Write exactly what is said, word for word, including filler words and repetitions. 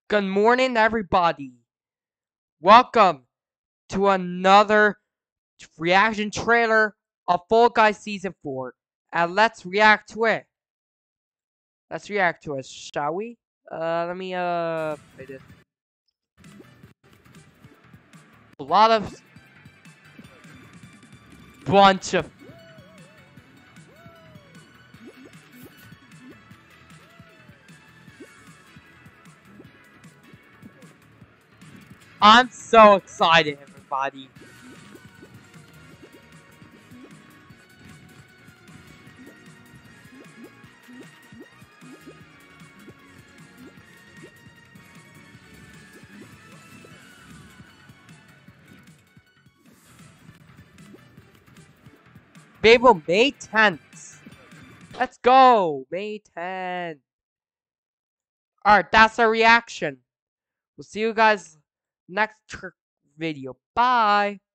Good morning, everybody. Welcome to another reaction trailer of Fall Guys Season four. And let's react to it. Let's react to it, shall we? Uh, let me, uh, play this. A lot of... Bunch of... I'm so excited, everybody. Babel, May tenth. Let's go, May tenth. Alright, that's our reaction. We'll see you guys next video. Bye.